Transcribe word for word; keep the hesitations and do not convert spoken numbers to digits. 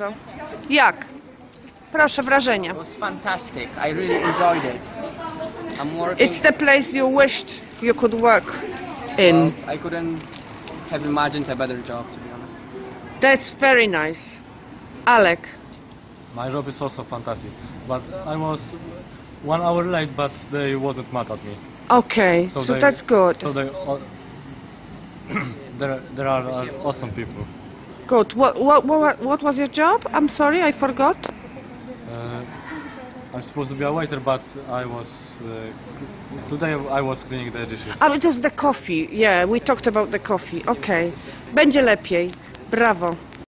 bardzo. Jak? Proszę, wrażenia. It was fantastic. I really enjoyed it. I'm working. It's the place you wished you could work in. Well, I couldn't have imagined a better job, to be honest. That's very nice. Alek. My job is also fantastic, but I was one hour late, but they wasn't mad at me. Okay, so, they, that's good. So they, uh, there, there are uh, awesome people. Good. What, what, what, what was your job? I'm sorry, I forgot. Uh, I'm supposed to be a waiter, but I was uh, today I was cleaning the dishes. Oh, it was the coffee. Yeah, we talked about the coffee. Okay. Będzie lepiej. Brawo.